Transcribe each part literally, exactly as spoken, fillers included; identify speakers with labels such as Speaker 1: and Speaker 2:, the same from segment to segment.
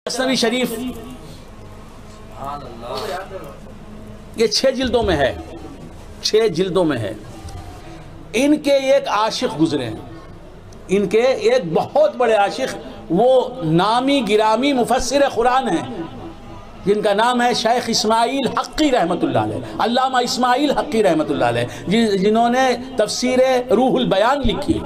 Speaker 1: مثنوی شریف یہ چھ جلدوں میں ہے، چھ جلدوں میں ہے۔ ان کے ایک عاشق گزرے ہیں، ان کے ایک بہت بڑے عاشق، وہ نامی گرامی مفسر قرآن ہیں جن کا نام ہے شیخ اسماعیل حقی رحمت اللہ علیہ، علامہ اسماعیل حقی رحمت اللہ علیہ، جنہوں نے تفسیر روح البیان لکھی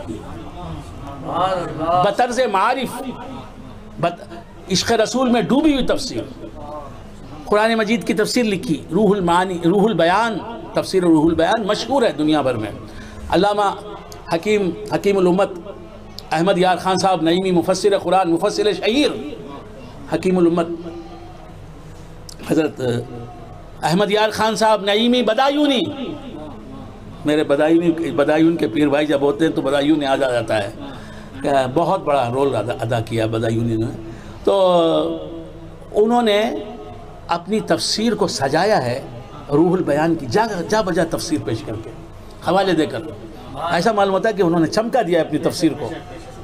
Speaker 1: بطرز معارف، عشق رسول میں ڈوبی ہوئی تفسیر، قرآن مجید کی تفسیر لکھی، روح المعانی، روح البیان، تفسیر روح البیان مشہور ہے دنیا بھر میں۔ علامہ حکیم حکیم الامت احمد یار خان صاحب نعیمی، مفسر قرآن، مفسر شہیر حکیم الامت حضرت احمد یار خان صاحب نعیمی بدایونی، میرے بدایونی بدایون کے پیر بھائی جب ہوتے ہیں تو بدایونی آ جاتا ہے، بہت بڑا رول ادا کیا بدایونی نے۔ تو انہوں نے اپنی تفسیر کو سجایا ہے روح البیان کی، جا جا بجا تفسیر پیش کر کے، حوالے دے کر، ایسا معلوم ہوتا ہے کہ انہوں نے چمکا دیا اپنی تفسیر کو،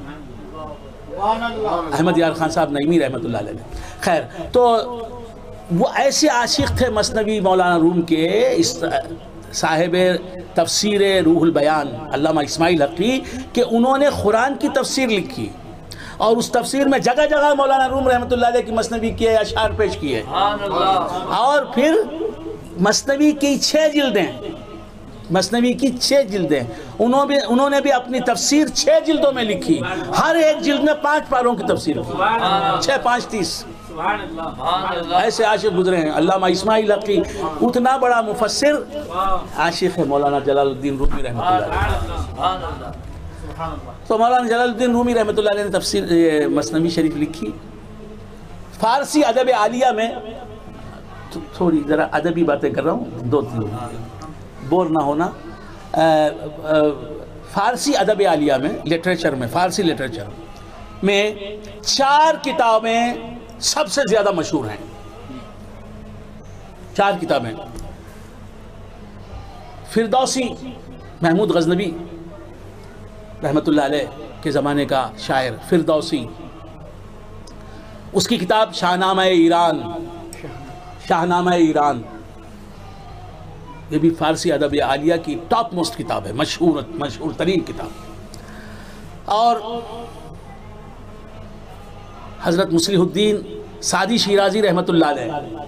Speaker 1: احمد یار خان صاحب نعیمی رحمت اللہ علیہ نے۔ خیر، تو وہ ایسے عاشق تھے مثنوی مولانا روم کے، صاحب تفسیر روح البیان علامہ اسماعیل حقی، کہ انہوں نے قرآن کی تفسیر لکھی اور اس تفسیر میں جگہ جگہ مولانا روم رحمت اللہ علیہ کی مثنوی کے اشعار پیش کیے، اور پھر مثنوی کی چھ جلدیں، مثنوی کی چھ جلدیں انہوں بھی انہوں نے بھی اپنی تفسیر چھ جلدوں میں لکھی، ہر ایک جلد میں پانچ پاروں کی تفسیر کی، چھ پانچ تیس، ایسے عاشق گزرے ہیں۔ علامہ اسماعیل حقی اتنا بڑا مفسر، عاشق ہے مولانا جلال الدین رومی رحمۃ اللہ علیہ۔ تو مولانا جلال الدین رومی رحمۃ اللہ علیہ نے تفسیر مثنوی شریف لکھی۔ فارسی ادب عالیہ میں تھوڑی ذرا ادبی باتیں کر رہا ہوں، دو تین بور نہ ہونا، فارسی ادب عالیہ میں، لٹریچر میں، فارسی لٹریچر میں چار کتابیں سب سے زیادہ مشہور ہیں، چار کتابیں۔ فردوسی محمود غزنوی رحمت اللہ علیہ کے زمانے کا شاعر فردوسی، اس کی کتاب شاہنامہ ایران، شاہنامہ ایران، یہ بھی فارسی ادب عالیہ کی ٹاپ موسٹ کتاب ہے، مشہور مشہور ترین کتاب۔ اور حضرت مصلح الدین سعدی شیرازی رحمت اللہ علیہ،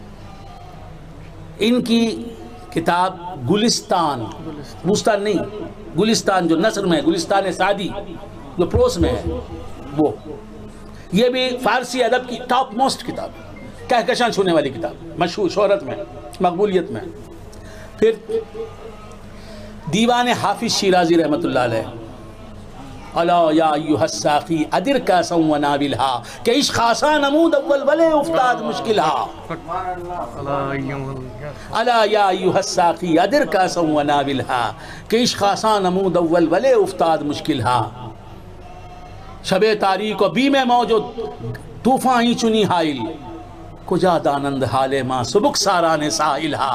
Speaker 1: ان کی کتاب گلستان، بوستان نہیں، گلستان جو نثر میں ہے، گلستان سعدی جو پروس میں ہے، وہ یہ بھی فارسی ادب کی ٹاپ موسٹ کتاب ہے، کہکشاں چھونے والی کتاب، مشہور، شہرت میں، مقبولیت میں۔ پھر دیوان حافظ شیرازی رحمت اللہ علیہ، الا یا ایھا الساقی ادر کاسا وناولھا، کہ عشق آسان نمود اول ولے افتاد مشکلھا، الا یا ایھا الساقی ادر کاسا وناولھا، کہ عشق آسان نمود اول ولے افتاد مشکلھا، شب تاریک و بیم موجود طوفان ہی چنی حائل، کجا دانند حال ما سبک ساران ساحلھا،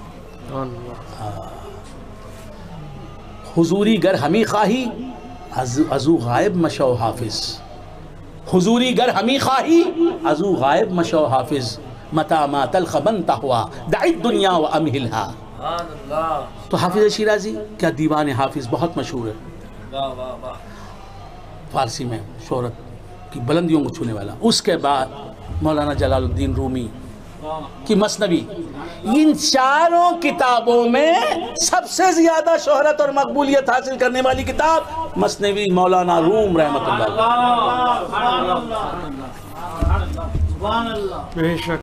Speaker 1: حضوری گر ہمی خواہی ازو غائب مشو حافظ، حضوری گر ہمی خواہی ازو غائب مشو حافظ، متا ما تلخ من تحوا دع الدنیا و امہلھا۔ تو حافظ شیرازی کیا دیوان حافظ بہت مشہور ہے، فارسی میں شہرت کی بلندیوں کو چھونے والا۔ اس کے بعد مولانا جلال الدین رومی کی مثنوی، ان چاروں کتابوں میں سب سے زیادہ شہرت اور مقبولیت حاصل کرنے والی کتاب مثنوی مولانا روم رحمت اللہ علیہ۔